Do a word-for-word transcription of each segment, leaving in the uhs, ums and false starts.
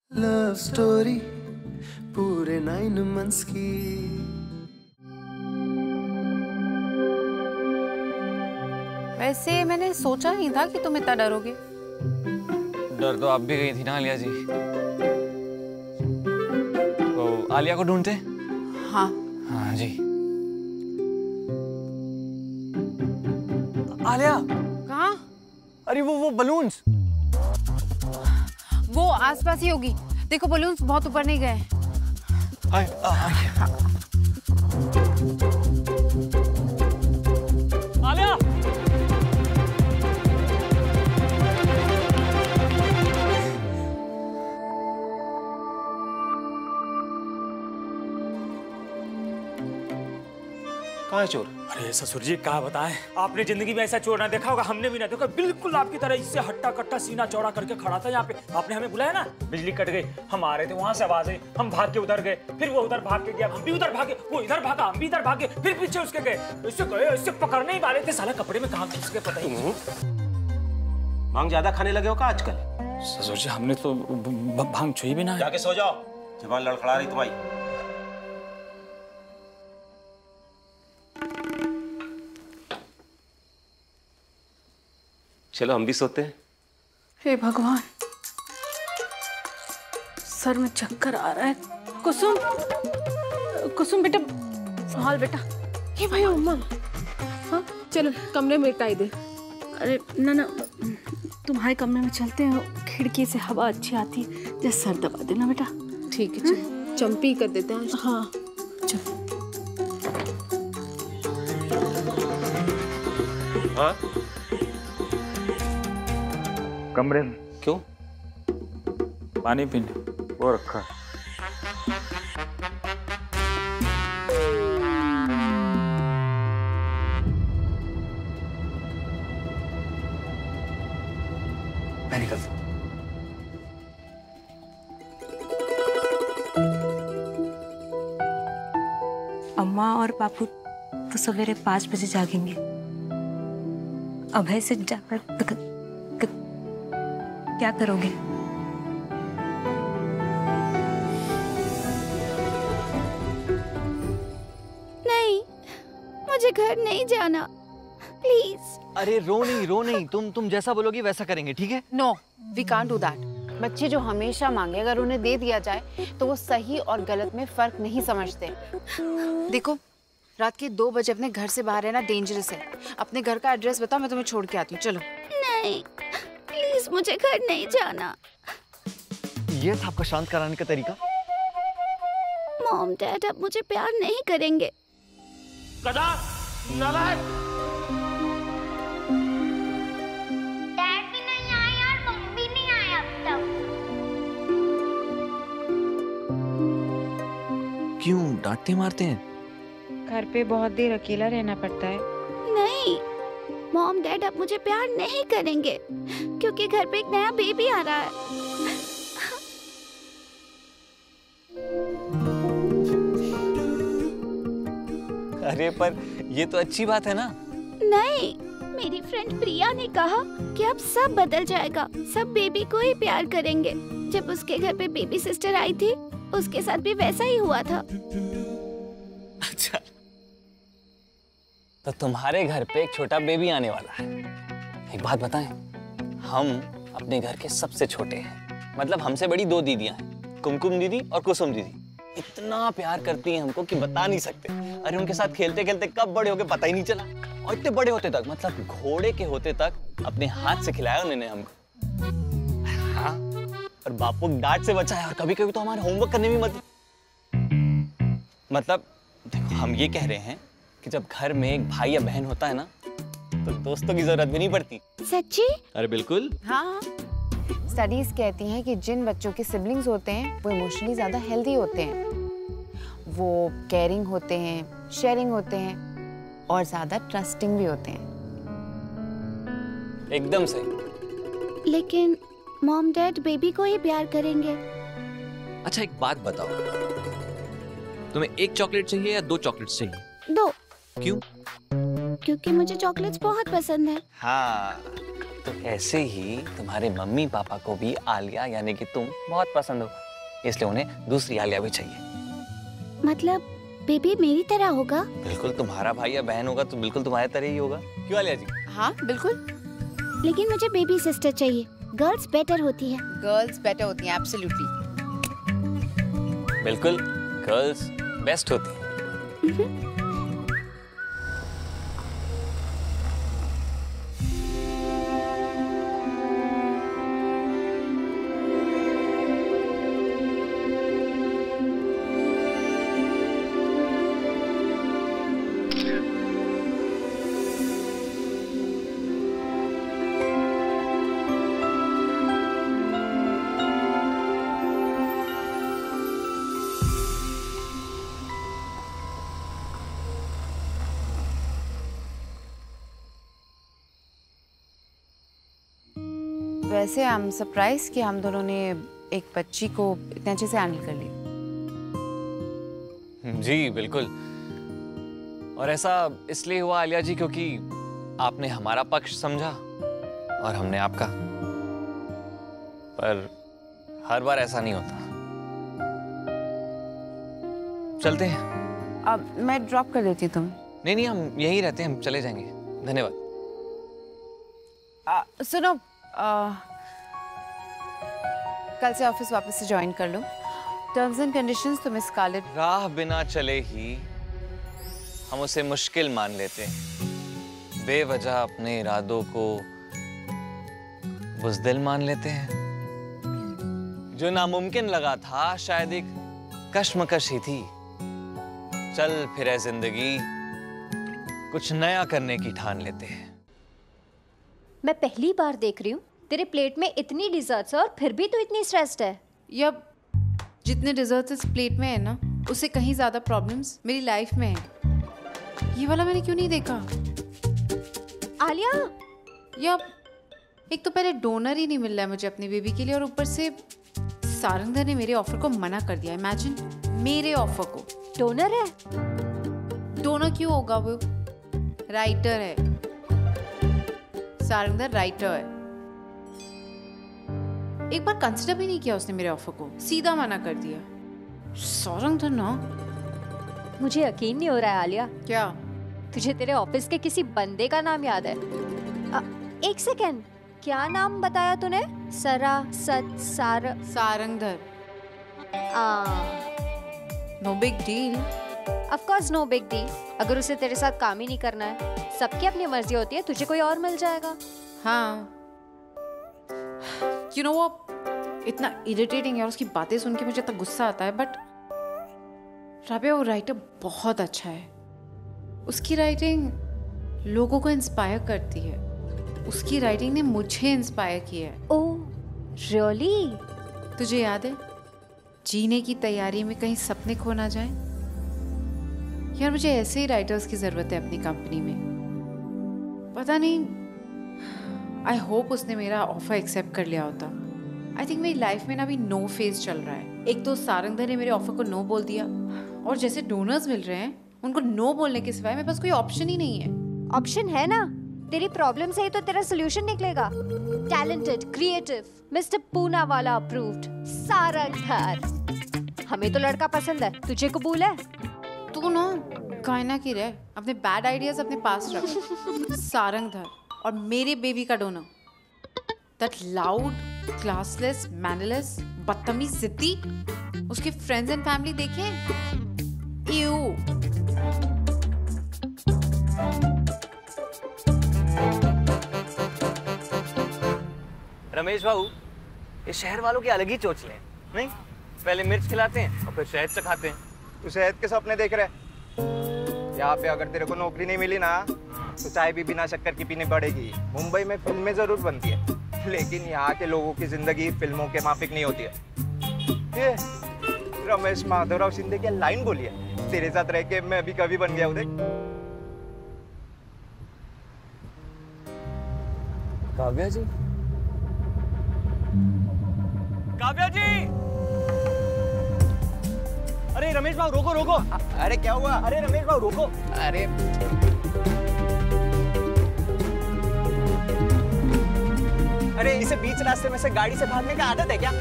Love story पूरे nine months की। वैसे मैंने सोचा नहीं था कि तुम इतना डरोगे। डर तो आप भी गई थी ना आलिया जी। तो आलिया को ढूंढते? हाँ हाँ जी। आलिया कहाँ? अरे वो वो बलून्स। वो आसपास ही होगी। देखो बलून्स बहुत ऊपर नहीं गए। आए, आए। आलिया कहाँ है चोर? अरे ससुर जी क्या बताएं, आपने जिंदगी में ऐसा चोर ना देखा होगा, हमने भी ना देखा। बिल्कुल आपकी तरह इससे हट्टा कट्टा सीना चौड़ा करके खड़ा था यहाँ पे। आपने हमें बुलाया ना, बिजली कट गई, हम आ रहे थे, वहां से आवाज आई, हम भाग के उधर गए, फिर वो उधर भाग के गया, हम भी उधर भागे, वो इधर भागा, हम भी इधर भागे, फिर पीछे उसके गए, इससे गए, इससे पकड़ने ही वाले थे, साला कपड़े में कहाँ घुस गए पता ही नहीं। भांग ज्यादा खाने लगे हो क्या आजकल? ससुर जी हमने तो भांग छुई भी ना। जाके सो जाओ, जबान लड़खड़ा रही तुम्हारी। चलो हम भी सोते हैं। हे भगवान, सर में चक्कर आ रहा है। कुसुम, कुसुम बेटा, संभाल बेटा। हे भाई उम्मा, हाँ चलो कमरे में लेटाई दे। अरे ना ना, तुम्हारे कमरे में चलते हैं, खिड़की से हवा अच्छी आती है, जैसे सर दबा देना बेटा। ठीक है चल, चंपी कर देते हैं। हाँ चल। हाँ कमरे में क्यों? पानी पीने वो रखा। मैं निकलता हूँ। अम्मा और बापू तो सवेरे पाँच बजे जागेंगे। अभय से जाकर क्या करोगे? नहीं, मुझे घर नहीं जाना, प्लीज। अरे रो नहीं रो नहीं, तुम तुम जैसा बोलोगी वैसा करेंगे, ठीक है? No, we can't do that. बच्चे जो हमेशा मांगे, अगर उन्हें दे दिया जाए तो वो सही और गलत में फर्क नहीं समझते। देखो, रात के दो बजे अपने घर से बाहर रहना डेंजरस है। अपने घर का एड्रेस बताओ, मैं तुम्हें छोड़ के आती हूँ। चलो। नहीं प्लीज, मुझे घर नहीं जाना। ये था आपका शांत कराने का तरीका? मॉम डैड अब मुझे प्यार नहीं करेंगे। गधा, नालायक। डैड भी नहीं आए और मम्मी भी नहीं आए अब तक। क्यों डांटते मारते हैं? घर पे बहुत देर अकेला रहना पड़ता है। नहीं, मॉम डैड अब मुझे प्यार नहीं करेंगे क्योंकि घर पे एक नया बेबी आ रहा है। अरे पर ये तो अच्छी बात है ना। नहीं, मेरी फ्रेंड प्रिया ने कहा कि अब सब बदल जाएगा, सब बेबी को ही प्यार करेंगे। जब उसके घर पे बेबी सिस्टर आई थी, उसके साथ भी वैसा ही हुआ था। अच्छा, तो तुम्हारे घर पे एक छोटा बेबी आने वाला है। एक बात बताएं, हम अपने घर के सबसे छोटे हैं, मतलब हमसे बड़ी दो दीदियां हैं, कुमकुम दीदी और कुसुम दीदी। इतना प्यार करती हैं हमको कि बता नहीं सकते। अरे उनके साथ खेलते खेलते कब बड़े हो गए पता ही नहीं चला, और इतने बड़े होते तक, मतलब घोड़े के होते तक अपने हाथ से खिलाया उन्होंने हमको। हाँ, और बापू डांट से बचाया, और कभी कभी तो हमारे होमवर्क करने में मदद। मतलब देखो, हम ये कह रहे हैं कि जब घर में एक भाई या बहन होता है ना, तो दोस्तों की जरूरत भी नहीं पड़ती। सच्ची? अरे बिल्कुल। हाँ, स्टडीज कहती हैं कि जिन बच्चों के सिबलिंग्स होते हैं वो इमोशनली ज्यादा हेल्दी होते हैं, वो केयरिंग होते हैं, शेयरिंग होते हैं और ज्यादा ट्रस्टिंग भी होते हैं। एकदम सही। लेकिन मॉम डैड बेबी को ही प्यार करेंगे। अच्छा एक बात बताओ, तुम्हें एक चॉकलेट चाहिए या दो चॉकलेट्स चाहिए? दो। क्यों? क्योंकि मुझे चॉकलेट्स बहुत पसंद है। हाँ, तो ऐसे ही तुम्हारे मम्मी पापा को भी आलिया यानी कि तुम बहुत पसंद हो, इसलिए उन्हें दूसरी आलिया भी चाहिए। मतलब बेबी मेरी तरह होगा? बिल्कुल, तुम्हारा भाई या बहन होगा तो बिल्कुल तुम्हारे तरह ही होगा। क्यों आलिया जी? हाँ बिल्कुल। लेकिन मुझे बेबी सिस्टर चाहिए, गर्ल्स बेटर होती है। गर्ल्स बेटर होती हैं, एब्सोल्युटली। बिल्कुल, गर्ल्स बेस्ट होती हैं। वैसे आई एम सरप्राइज कि हम दोनों ने एक बच्ची को इतने अच्छे से हैंडल कर लिया। जी बिल्कुल, और ऐसा इसलिए हुआ आलिया जी क्योंकि आपने हमारा पक्ष समझा और हमने आपका। पर हर बार ऐसा नहीं होता। चलते हैं। अब मैं ड्रॉप कर देती हूँ तुम। नहीं नहीं, हम यहीं रहते हैं, हम चले जाएंगे। धन्यवाद। सुनो, आ, कल से ऑफिस वापस से ज्वाइन कर लो। टर्म्स एंड कंडीशंस तुम स्कारलेट। राह बिना चले ही हम उसे मुश्किल मान लेते हैं, बेवजह अपने इरादों को बुज़दिल मान लेते हैं। जो नामुमकिन लगा था शायद एक कश्मकश ही थी। चल फिरे जिंदगी, कुछ नया करने की ठान लेते हैं। मैं पहली बार देख रही हूँ तेरे प्लेट में इतनी डिजर्ट्स है और फिर भी तू इतनी स्ट्रेस्ड है। यप, जितने डिजर्ट्स इस प्लेट में है ना, उससे कहीं ज्यादा प्रॉब्लम्स मेरी लाइफ में है। ये वाला मैंने क्यों नहीं देखा? आलिया, यप, एक तो पहले डोनर ही नहीं मिल रहा है मुझे अपनी बेबी के लिए, और ऊपर से सारंगधर ने मेरे ऑफर को मना कर दिया। इमेजिन, मेरे ऑफर को। डोनर है? डोनर क्यों होगा, वो राइटर है। सारंगधर राइटर है। एक बार कंसिडर भी नहीं किया उसने मेरे ऑफर को, सीधा मना कर दिया। सारंगधर ना। मुझे यकीन नहीं हो रहा है आलिया। क्या? तुझे तेरे ऑफिस के किसी बंदे का नाम याद है? आ, एक सेकेंड, क्या नाम बताया तूने? सरा सत सार Sarangdhar. No big deal. Of course no big deal. अगर उसे तेरे साथ काम ही नहीं करना है, सबकी अपनी मर्जी होती है, तुझे कोई और मिल जाएगा। हाँ, यू नो वो इतना इरिटेटिंग है और उसकी बातें सुन के मुझे इतना गुस्सा आता है। बट राबिया, वो राइटर बहुत अच्छा है। उसकी राइटिंग लोगों को इंस्पायर करती है। उसकी राइटिंग ने मुझे इंस्पायर किया है। Oh really? तुझे याद है, जीने की तैयारी में कहीं सपने खो ना जाए। यार, मुझे ऐसे ही राइटर्स की जरूरत है अपनी कंपनी में। पता नहीं, आई होप उसने मेरा ऑफर एक्सेप्ट कर लिया होता। आई थिंक मेरी लाइफ में ना अभी नो फेज चल रहा है। एक तो सारंगधर ने मेरे ऑफर को नो बोल दिया, और जैसे डोनर्स मिल रहे हैं उनको नो बोलने के सिवाय मेरे पास कोई ऑप्शन ही नहीं है। ऑप्शन है ना, तेरी प्रॉब्लम से ही तो तेरा सोल्यूशन निकलेगा। Talented, creative, mister Poonawala approved Sarangdhar. हमें तो लड़का पसंद है, तुझे कबूल है? तू ना गायना की रह, अपने बैड आइडियाज अपने पास रख। सारंगधर और मेरे बेबी का donor, that loud, classless, mannerless, बदतमीज जिद्दी, उसके फ्रेंड्स एंड फैमिली देखें। यू रमेश बाबू, ये शहर वालों की अलग ही चोचले हैं, नहीं? पहले मिर्च खिलाते हैं और फिर शहद चखाते हैं। तू शहद के सपने देख रहे? यहाँ पे अगर तेरे को नौकरी नहीं मिली ना, तो चाय भी बिना शक्कर की पीनी पड़ेगी। मुंबई में फिल्में जरूर बनती है, लेकिन यहाँ के लोगों की जिंदगी फिल्मों के माफिक नहीं होती है। ये रमेश माधवराव शिंदे की लाइन बोली है, तेरे साथ रह के मैं भी कभी बन गया हूँ। देख काव्या जी, काव्या जी! अरे रमेश बाबू रोको रोको! अरे क्या हुआ? अरे रमेश बाबू रोको! अरे अरे इसे बीच रास्ते में से गाड़ी से भागने का आदत है क्या?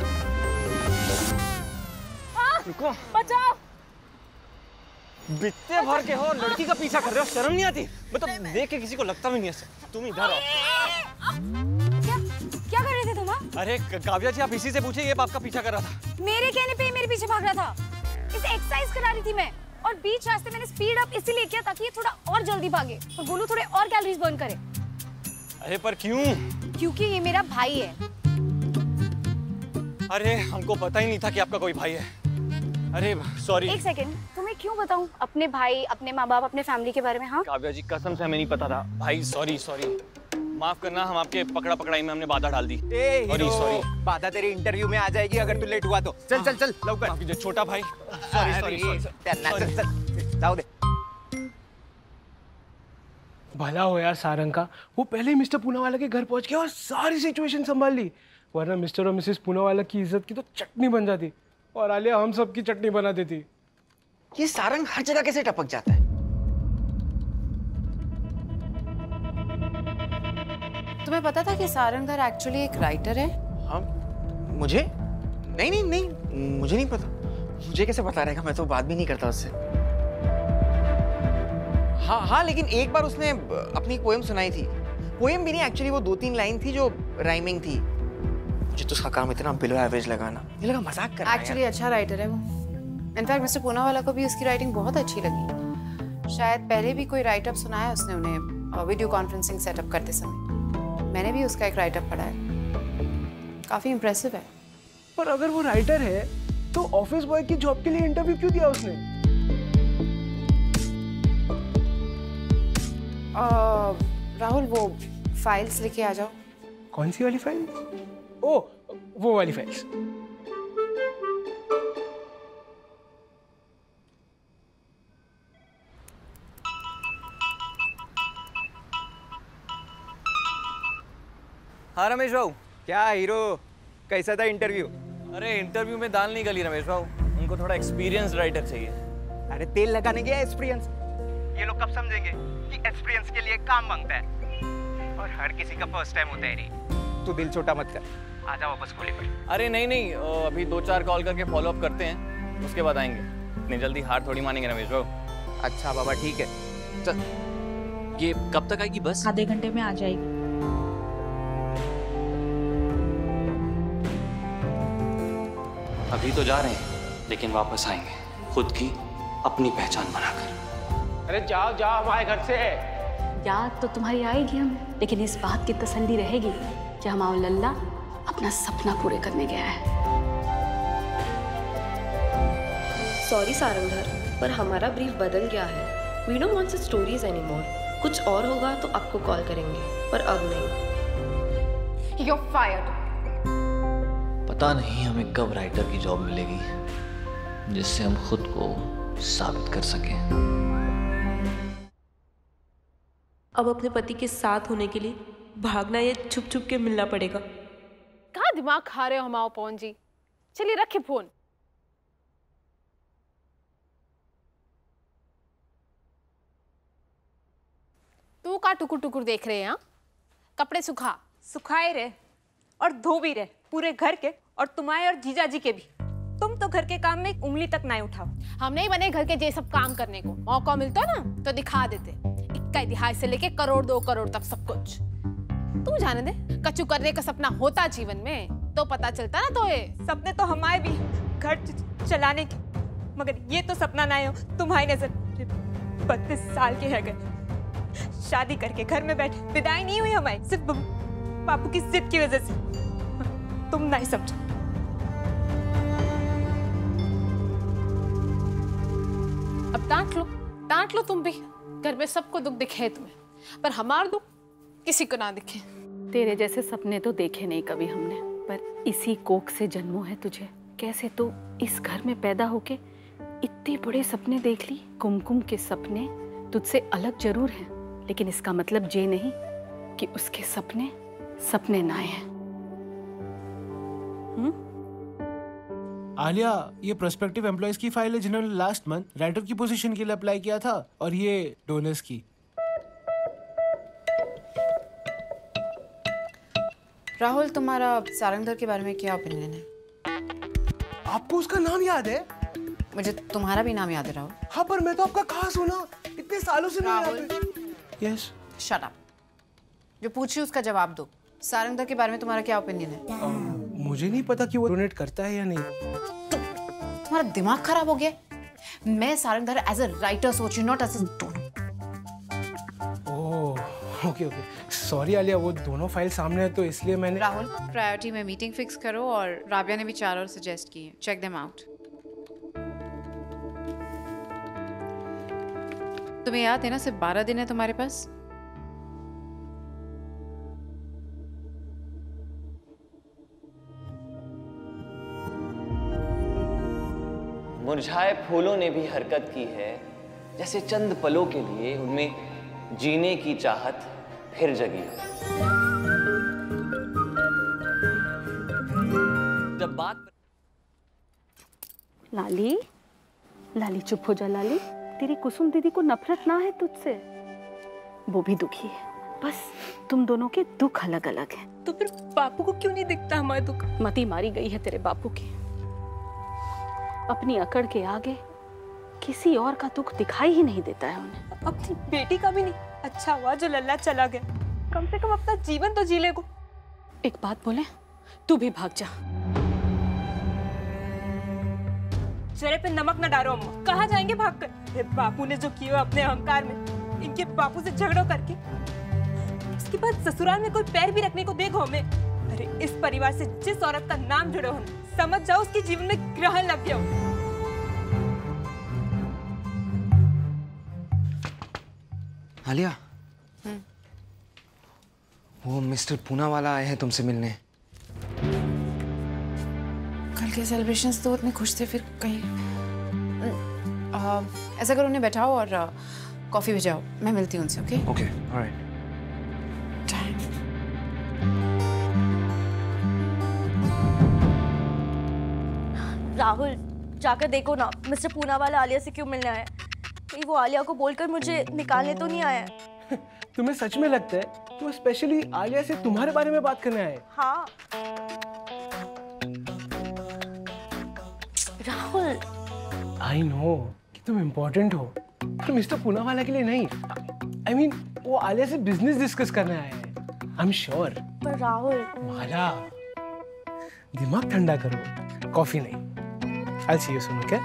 रुको, बचाओ। बित्ते भर के हो, लड़की का पीछा कर रहे हो, शर्म नहीं आती? मतलब देख के किसी को लगता भी नहीं है। तुम इधर आओ। क्या क्या कर रहे थे तुम? अरे काव्या जी, आप इसी से पूछे, ये बाप का पीछा कर रहा था। मेरे कहने पे मेरे पीछे भाग रहा था। इसे एक्सरसाइज करा रही थी मैं, और बीच रास्ते मैंने स्पीड अप इसीलिए किया ताकि ये थोड़ा और जल्दी भागे और गोलू थोड़े और कैलोरीज बर्न करे। अरे पर क्यों? क्योंकि ये मेरा भाई है। अरे हमको पता ही नहीं था कि आपका कोई भाई है। अरे सॉरी। एक सेकंड, तुम्हें क्यों बताऊं अपने भाई, अपने माँ बाप, अपने फैमिली के बारे में? हाँ काव्या जी, कसम से हमें नहीं पता था। भाई सॉरी सॉरी, माफ करना, हम आपके पकड़ा पकड़ाई में हमने बाधा डाल दी। सॉरी सॉरी, बाधा तेरे इंटरव्यू में आ जाएगी अगर तू लेट हुआ तो। चल चल चल लवकर। छोटा भाई, सॉरी सॉरी सॉरी, जाओ दे। भला हो यार सारंग का, वो पहले ही मिस्टर पूनावाला के घर पहुंच गया और सारी सिचुएशन संभाल ली, वरना मिस्टर और मिसेस पूनावाला की इज्जत की तो चटनी बन जाती और आलिया हम सब की चटनी बना देती। ये सारंग हर जगह कैसे टपक जाता है? तुम्हें पता था कि सारंगधर एक्चुअली एक राइटर है? हाँ, मुझे नहीं नहीं नहीं मुझे नहीं पता। मुझे कैसे पता रहेगा, मैं तो बात भी नहीं करता उससे। हाँ हाँ, लेकिन एक बार उसने अपनी पोएम सुनाई थी। पोएम भी नहीं, एक्चुअली वो दो तीन लाइन थी जो राइमिंग थी। मुझे तो उसका काम इतना बिलो एवरेज लगाना, ये लगा मजाक कर रहा है। एक्चुअली अच्छा राइटर है वो। इनफैक्ट मिस्टर पूनावाला को भी उसकी राइटिंग बहुत अच्छी लगी। शायद पहले भी कोई राइटअप सुनाया उसने उन्हें वीडियो कॉन्फ्रेंसिंग सेटअप करते समय। मैंने भी उसका एक राइटअप पढ़ा है, काफी इम्प्रेसिव है। पर अगर वो राइटर है तो ऑफिस बॉय की जॉब के लिए इंटरव्यू क्यों दिया उसने? आ, राहुल वो फाइल्स लेके आ जाओ। कौन सी वाली फाइल? ओ वो वाली फाइल्स। हाँ रमेश भाऊ। क्या हीरो, कैसा था इंटरव्यू? अरे इंटरव्यू में दाल नहीं गली रमेश भाऊ, उनको थोड़ा एक्सपीरियंस राइटर चाहिए। अरे तेल लगाने गया एक्सपीरियंस, ये लोग कब समझेंगे कि एक्सपीरियंस के लिए काम मांगता है, और हर किसी का फर्स्ट टाइम होता है रे। तू दिल छोटा मत कर, आ जा वापस खोले पर। अरे नहीं नहीं, अभी दो चार कॉल करके फॉलो अप करते हैं, उसके बाद आएंगे। इतनी जल्दी हार थोड़ी मानेंगे रमेश भाऊ। अच्छा बाबा ठीक है, चल। ये कब तक आएगी बस? आधे घंटे में आ जाएगी। अभी तो जा रहे हैं, लेकिन वापस आएंगे खुद की अपनी पहचान बनाकर। अरे जाओ जाओ हमारे घर से। याद तो तुम्हारी आएगी हमें, लेकिन इस बात की तसल्ली रहेगी कि हमारा लल्ला अपना सपना पूरे करने गया है। सॉरी सारंगधर, पर हमारा ब्रीफ बदल गया है। We don't want stories anymore. कुछ और होगा तो आपको कॉल करेंगे, पर अब नहीं। You're fired. पता नहीं हमें कब राइटर की जॉब मिलेगी जिससे हम खुद को साबित कर सकें। अब अपने पति के साथ होने के लिए भागना या छुप छुप के मिलना पड़ेगा। कहाँ दिमाग खा रहे हो हमाओ पवन जी? चलिए रखे फोन। तू का टुकुर टुकुर देख रहे हैं? कपड़े सुखा। सुखाए रहे और धो भी रहे, पूरे घर के और तुम्हारे और जीजा जी के भी। तुम तो घर के काम में उंगली तक ना उठाओ। हम नहीं बने घर के ये सब काम करने को। मौका मिलता ना तो दिखा देते, इक्का दिहाई से लेके करोड़ दो करोड़ तक सब कुछ। तू जाने दे, कच्चू करने का सपना होता जीवन में तो पता चलता ना। तो ये सपने तो हमारे भी घर चलाने के, मगर ये तो सपना ना हो तुम्हारी नजर। बत्तीस साल के है गए, शादी करके घर में बैठे, विदाई नहीं हुई हमारी, सिर्फ बापू की जिद की वजह से। तुम नहीं समझो। अब डांट लो, डांट लो तुम भी। घर में सबको दुख दिखे तुम्हें, पर हमारा दुख किसी को ना दिखे। तेरे जैसे सपने तो देखे नहीं कभी हमने, पर इसी कोख से जन्मों है तुझे। कैसे तो इस घर में पैदा होके इतने बड़े सपने देख ली। कुमकुम के सपने तुझसे अलग जरूर हैं, लेकिन इसका मतलब ये नहीं कि उसके सपने सपने ना हैं। आलिया, ये प्रोस्पेक्टिव एम्प्लॉयज की फाइल है जिन्होंने लास्ट मंथ राइटर की पोजीशन के लिए अप्लाई किया था, और ये डोनर्स की। राहुल, तुम्हारा सारंगधर के बारे में क्या ओपिनियन है? आपको उसका नाम याद है? मुझे तुम्हारा भी नाम याद है राहुल। हाँ, पर मैं तो आपका कहाँ सुना, इतने सालों से राहुल। यस। Shut up. जो पूछी उसका जवाब दो। सारंगधर के बारे में तुम्हारा क्या ओपिनियन है? आ, मुझे नहीं पता कि वो डोनेट करता है या नहीं। तुम्हारा दिमाग खराब हो गया? मैं सारंगधर एज अ राइटर सोच रही, not as a donor. Oh, okay okay. Sorry Alia, वो दोनों फाइल सामने है तो इसलिए मैंने। राहुल, प्रायोरिटी में मीटिंग फिक्स करो और राबिया ने भी चार और सजेस्ट किए। Check them out. तुम्हें याद है ना, सिर्फ बारह दिन है तुम्हारे पास। मुरझाए फूलों ने भी हरकत की है, जैसे चंद पलों के लिए उनमें जीने की चाहत फिर जगी। जब बात लाली, लाली चुप हो जा लाली। तेरी कुसुम दीदी को नफरत ना है तुझसे, वो भी दुखी है। बस तुम दोनों के दुख अलग अलग हैं। तो फिर बापू को क्यों नहीं दिखता हमारा दुख? मती मारी गई है तेरे बापू की। अपनी अकड़ के आगे किसी और का दुख दिखाई ही नहीं देता है उन्हें। अपनी बेटी का भी नहीं। अच्छा हुआ जो लल्ला चला गया, कम से कम अपना जीवन तो जी ले को। एक बात बोले, तू भी भाग जा। चेहरे पे नमक न डालो अम्मा, कहाँ जाएंगे भागकर? बापू ने जो किया अपने अहंकार में, इनके बापू से झगड़ो करके, उसके बाद ससुराल में कोई पैर भी रखने को देखो हमें। अरे इस परिवार से जिस औरत का नाम जुड़े हो, समझ जाओ उसके जीवन में ग्रहण लग गया हो। आलिया, वो मिस्टर पूना वाला आए हैं तुमसे मिलने। कल के सेलिब्रेशंस तो इतने खुश थे, फिर कहीं आ, ऐसा करो उन्हें बैठाओ और आ, कॉफी भेजाओ। मैं मिलती हूँ उनसे। Okay okay, alright. राहुल, जाकर देखो ना मिस्टर पूना वाला आलिया से क्यों मिलने आया है। कहीं वो आलिया को बोलकर मुझे निकालने तो नहीं आया है। तुम्हें सच में लगता है कि वो स्पेशली आलिया से तुम्हारे बारे में बात करने आए? हाँ राहुल, आई नो कि तुम इम्पोर्टेंट हो, पर मिस्टर पूना वाला के लिए नहीं। आई I मीन mean, वो आलिया से बिजनेस डिस्कस करने आए हैं। I am sure. पर राहुल, माला, दिमाग ठंडा करो, कॉफी नहीं। I'll see you soon, okay?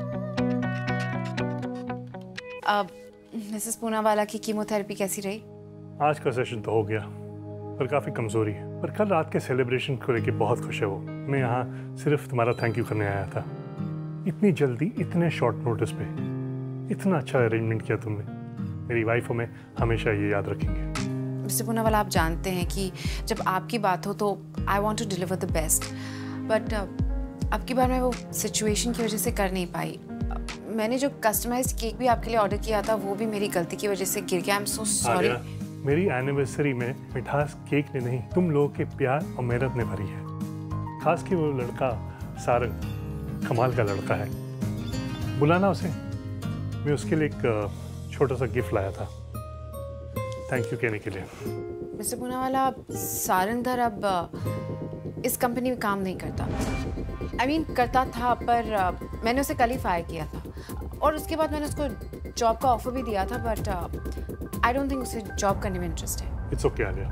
अब मिसेस पूनावाला की कीमोथेरेपी कैसी रही? आज का सेशन तो हो गया, पर काफी कमजोरी है। पर कल रात के सेलिब्रेशन को लेके बहुत खुश है वो। मैं यहाँ सिर्फ तुम्हारा थैंक यू करने आया था। इतनी जल्दी, इतने शॉर्ट नोटिस पे इतना अच्छा अरेंजमेंट किया तुमने। मेरी वाइफ हमें हमेशा ये याद रखेंगे। मिस्टर पूनावाला, आप जानते हैं कि जब आपकी बात हो तो I want to deliver the best, but अब की बार मैं वो सिचुएशन की वजह से कर नहीं पाई। मैंने जो कस्टमाइज्ड केक भी आपके लिए ऑर्डर किया था, वो भी मेरी गलती की वजह से गिर गया। I am so sorry. मेरी एनिवर्सरी में मिठास केक ने नहीं, तुम लोगों के प्यार और मेहनत ने भरी है। खास कि वो लड़का सारंग, कमाल का लड़का है। बुलाना उसे, मैं उसके लिए एक छोटा सा गिफ्ट लाया था थैंक यू कहने के लिए। मिस्टर पूनावाला, सारंगधर अब इस कंपनी में काम नहीं करता। आई I मीन mean, करता था, पर मैंने उसे कल ही फायर किया था और उसके बाद मैंने उसको जॉब का ऑफर भी दिया था, बट आई डोंट थिंक उसे जॉब करने में इंटरेस्ट है। इट्स ओके आलिया,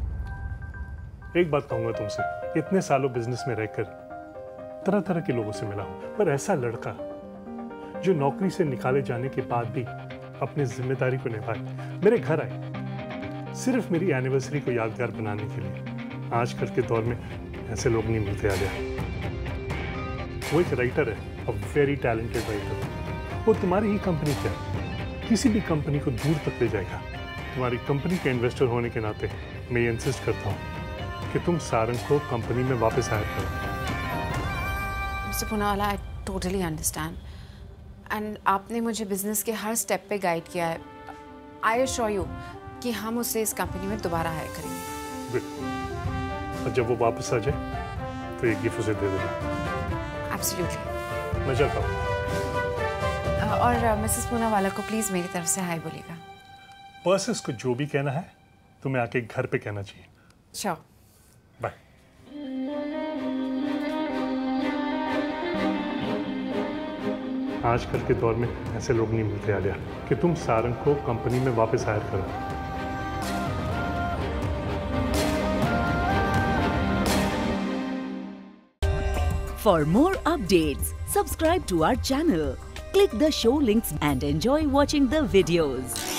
एक बात कहूंगा तुमसे, इतने सालों बिजनेस में रहकर तरह तरह के लोगों से मिला हूं, पर ऐसा लड़का जो नौकरी से निकाले जाने के बाद भी अपनी जिम्मेदारी को निभाए, मेरे घर आए सिर्फ मेरी एनिवर्सरी को यादगार बनाने के लिए। आजकल के दौर में ऐसे लोग नहीं मिलते आलिया। वो एक राइटर है, अ वेरी टैलेंटेड राइटर। वो तुम्हारी ही कंपनी क्या, किसी भी कंपनी को दूर तक ले जाएगा। तुम्हारी कंपनी के इन्वेस्टर होने के नाते मैं ये इंसिस्ट करता हूँ कि तुम सारंग को कंपनी में वापस हायर करो। Mister Poonawala, I totally understand and आपने मुझे बिजनेस के हर स्टेप पे गाइड किया है। आई एश्योर यू कि हम उसे इस कंपनी में दोबारा हायर करेंगे। और जब वो वापस आ जाए तो एक गिफ्ट उसे दे देना। एब्सोल्युटली। मैं चलता हूँ। और मिसेस पूनावाला को प्लीज मेरी तरफ से हाय बोलिएगा। पर्सेस को जो भी कहना है तुम्हें आके घर पे कहना चाहिए। श्योर। बाय। आजकल के दौर में ऐसे लोग नहीं मिलते आलिया कि तुम सारंग को कंपनी में वापस हायर करो। For more updates, subscribe to our channel, click the show links and enjoy watching the videos.